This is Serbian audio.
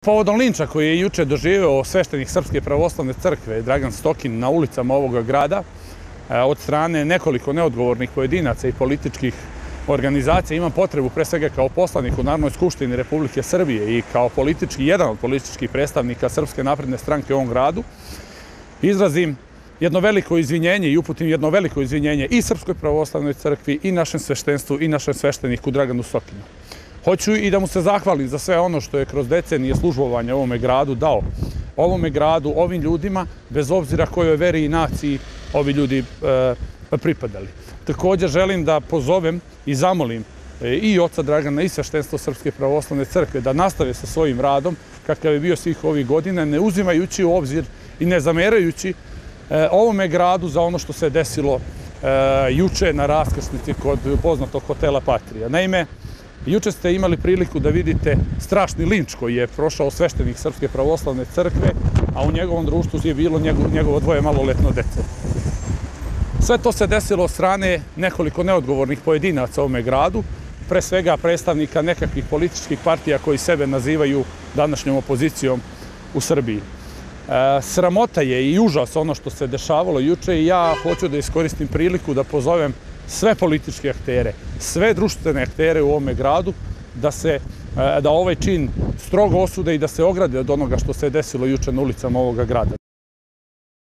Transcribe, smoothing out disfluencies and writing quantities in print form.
Povodom linča koji je juče doživeo sveštenik Srpske pravoslavne crkve Dragan Stokin na ulicama ovoga grada od strane nekoliko neodgovornih pojedinaca i političkih organizacija, imam potrebu pre svega kao poslanik u Narodnoj skupštini Republike Srbije i kao jedan od političkih predstavnika Srpske napredne stranke u ovom gradu, izrazim jedno veliko izvinjenje i uputim jedno veliko izvinjenje i Srpskoj pravoslavnoj crkvi i našem sveštenstvu i našem svešteniku Draganu Stokinu. Hoću i da mu se zahvalim za sve ono što je kroz decenije službovanja ovome gradu dao ovome gradu, ovim ljudima, bez obzira kojoj veri i naciji ovi ljudi pripadali. Također želim da pozovem i zamolim i oca Dragana i sveštenstvo Srpske pravoslavne crkve da nastave sa svojim radom kakav je bio svih ovih godina, ne uzimajući u obzir i ne zamerajući ovome gradu za ono što se desilo juče na raskrsnici kod poznatog hotela Patrija. Naime, juče ste imali priliku da vidite strašni linč koji je prošao sveštenik Srpske pravoslavne crkve, a u njegovom društvu je bilo njegovo dvoje maloletno dece. Sve to se desilo od strane nekoliko neodgovornih pojedinaca u ovome gradu, pre svega predstavnika nekakvih političkih partija koji sebe nazivaju današnjom opozicijom u Srbiji. Sramota je i užas ono što se dešavalo juče i ja hoću da iskoristim priliku da pozovem sve političke aktere, sve društvene aktere u ovome gradu da ovaj čin strogo osude i da se ograde od onoga što se desilo juče na ulicama ovoga grada.